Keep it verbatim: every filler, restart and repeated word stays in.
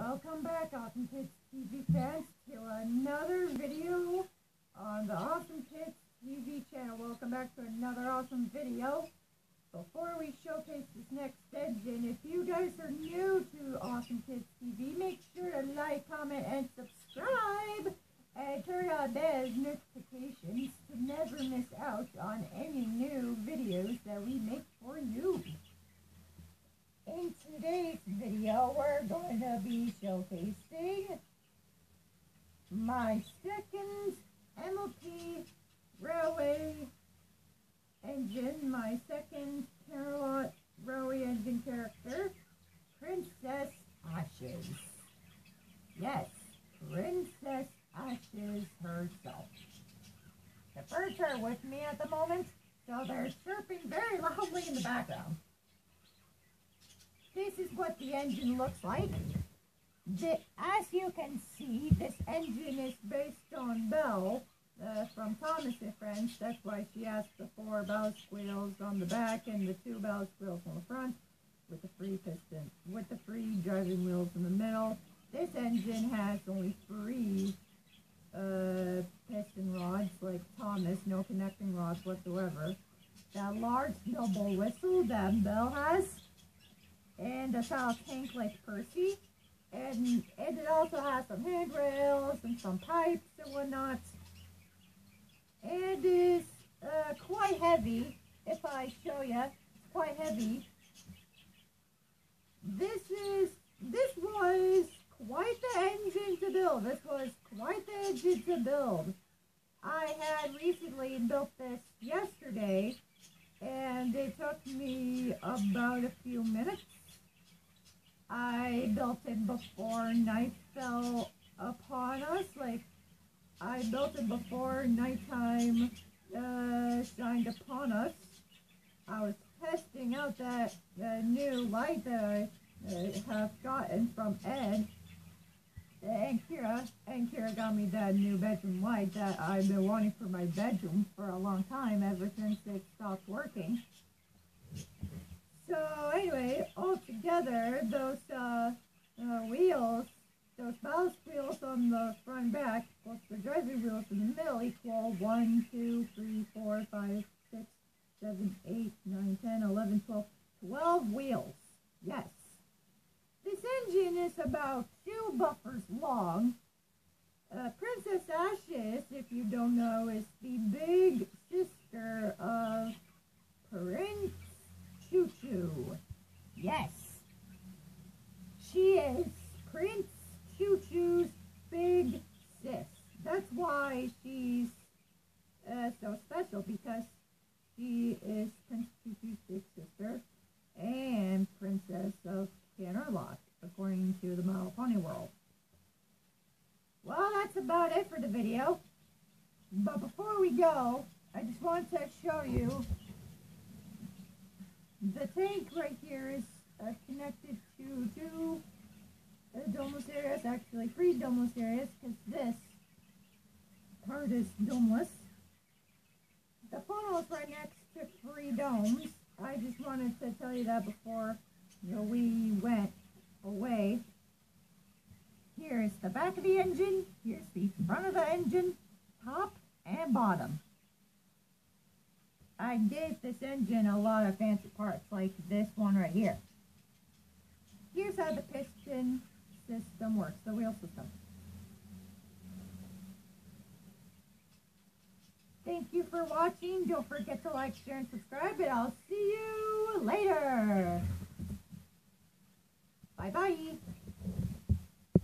Welcome back, Awesome Kids T V fans, to another video on the Awesome Kids T V channel. Welcome back to another awesome video. Before we showcase this next engine, if you guys are new to Awesome Kids T V, make sure to like, comment, and subscribe, and turn on those notifications to never miss out on any new videos that we make for you. In today's video, we're going to be showcasing my second M L P Railway engine, my second Camelot Railway engine character, Princess Ashes. Yes, Princess Ashes herself. The birds are with me at the moment, so they're chirping very loudly in the background. This is what the engine looks like. The, as you can see, this engine is based on Belle uh, from Thomas and Friends. That's why she has the four bow squeals on the back and the two bow squeals on the front, with the free piston, with the free driving wheels in the middle. This engine has only three uh, piston rods, like Thomas, no connecting rods whatsoever. That large noble whistle that Belle has, and a style tank like Percy, and, and it also has some handrails and some pipes and whatnot, and is uh, quite heavy. If I show you, it's quite heavy. This is, this was quite the engine to build. This was quite the engine to build. I had recently built this yesterday, and it took me about a few minutes. I built it before night fell upon us. Like, I built it before nighttime uh, shined upon us. I was testing out that uh, new light that I uh, have gotten from Ed and Kira. And Kira got me that new bedroom light that I've been wanting for my bedroom for a long time, ever since it stopped working. So anyway, all together, those uh, uh, wheels, those ballast wheels on the front and back, plus the driving wheels in the middle, equal one, two, three, four, five, six, seven, eight, nine, ten, eleven, twelve, twelve wheels. Yes. This engine is about two buffers long. Uh, Princess Ashes, if you don't know, is the big sister of Prince Choo Choo. Yes. She is Prince Choo Choo's big sis. That's why she's uh, so special, because she is Prince Choo Choo's big sister and Princess of Camelot, according to the My Little Pony World. Well, that's about it for the video. But before we go, I just want to show you the tank right here is uh, connected to two uh, domeless areas, actually three domeless areas, because this part is domeless. The funnel is right next to three domes. I just wanted to tell you that before you know, we went away. Here's the back of the engine, here's the front of the engine, top and bottom. I gave this engine a lot of fancy parts, like this one right here. Here's how the piston system works, the wheel system. Thank you for watching. Don't forget to like, share, and subscribe, and I'll see you later. Bye-bye.